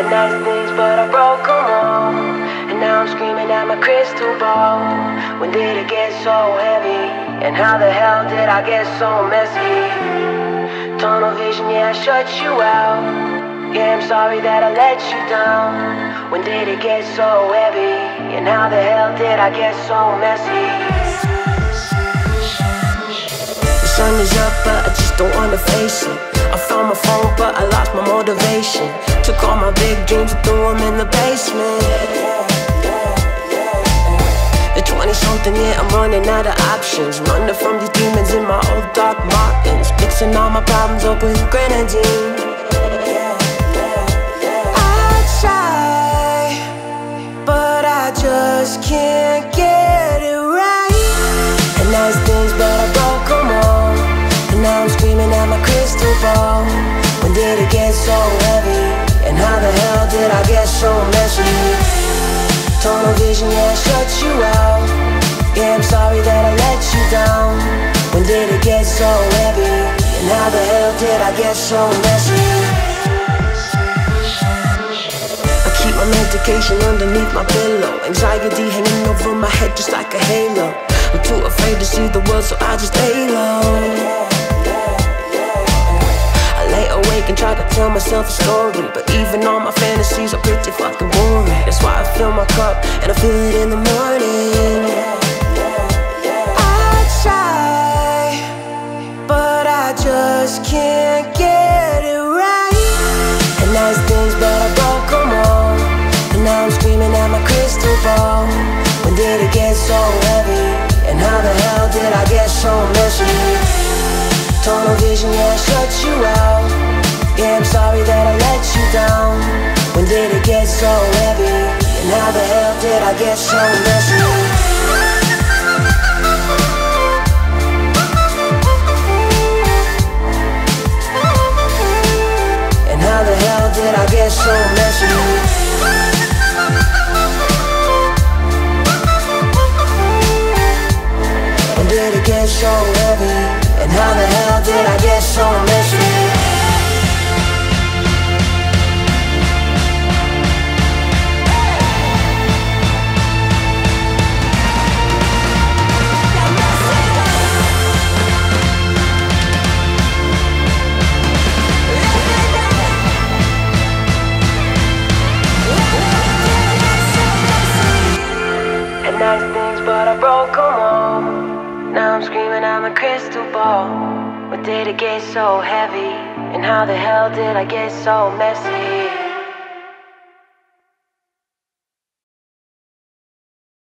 Nice things, but I broke them all. And now I'm screaming at my crystal ball. When did it get so heavy? And how the hell did I get so messy? Tunnel vision, yeah, I shut you out. Yeah, I'm sorry that I let you down. When did it get so heavy? And how the hell did I get so messy? The sun is up, but I just don't wanna face it. I found my phone, but I lost my motivation. Took all my big dreams and threw them in the basement. At 20-something, yeah, I'm running out of options. Running from these demons in my old Doc Martens. Mixing all my problems up with grenadine. I try, but I just can't get it right. And nice things, but I broke them all. And now I'm screaming at my crystal ball. When did it get so heavy? And how the hell did I get so messy? Tunnel vision, yeah, I shut you out. Yeah, I'm sorry that I let you down. When did it get so heavy? And how the hell did I get so messy? I keep my medication underneath my pillow. Anxiety hanging over my head just like a halo. I'm too afraid to see the world, so I just lay low. Lay awake and try to tell myself a story, but even all my fantasies are pretty fucking boring. That's why I fill my cup and I feel it in the morning. I try, but I just can't get it right. And nice things, but I broke them all. And now I'm screaming at my crystal ball. When did it get so heavy? And how the hell did I get so messy? Tunnel vision, yeah, I shut you out. Yeah, I'm sorry that I let you down. When did it get so heavy? And how the hell did I get so messy? And how the hell did I get so messy? When did it get so heavy? And how the hell did I get so messy? And nice things, but I broke them all. Now I'm screaming at my crystal ball. When did it get so heavy? And how the hell did I get so messy?